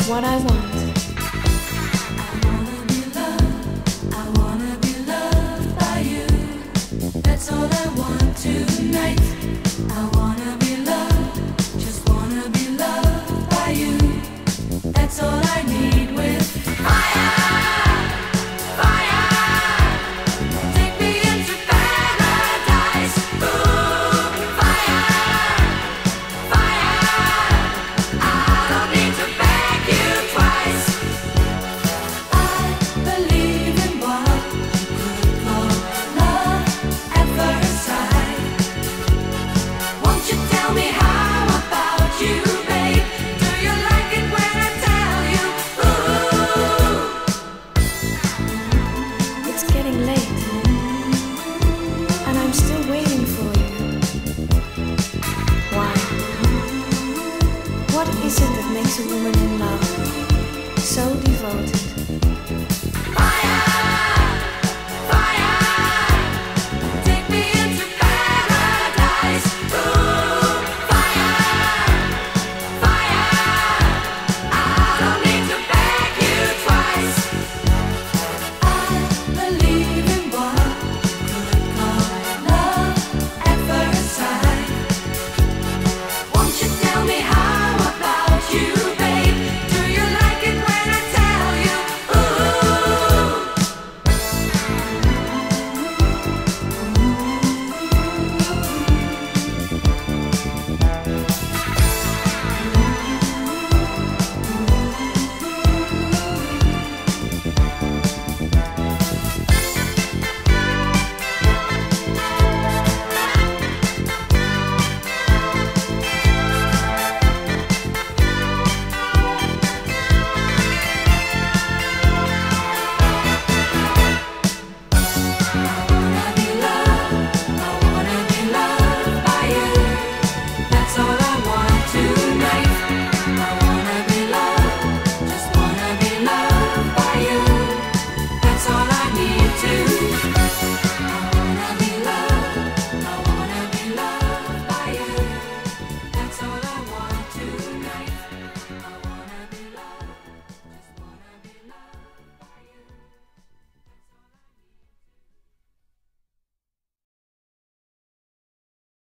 what I want. I wanna be loved by you. That's all I want tonight. I wanna be loved, just wanna be loved by you. That's all I need with fire. What is it that makes a woman in love so deep?